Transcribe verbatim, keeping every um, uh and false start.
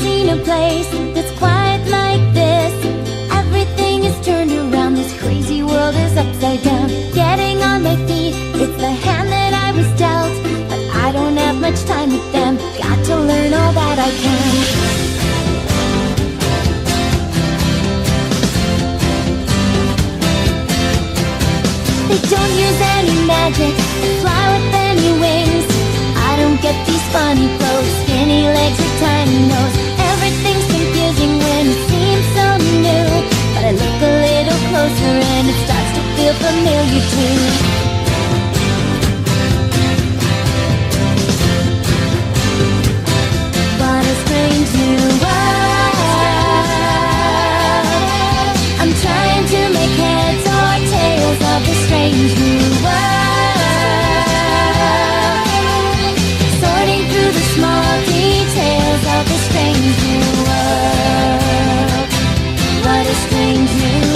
seen a place that's quite like this. Everything is turned around, this crazy world is upside down. Getting on my feet, it's the hand that I was dealt, but I don't have much time with them. Got to learn all that I can. They don't use any magic, they fly with any wings. I don't get these funny clothes, skinny legs or tiny nose. Everything's confusing when it seems so new, but I look a little closer and it starts to feel familiar too. What a strange new world. I'm trying to make heads or tails of this strange new world, sorting through the small details of this strange new world. What a strange new world.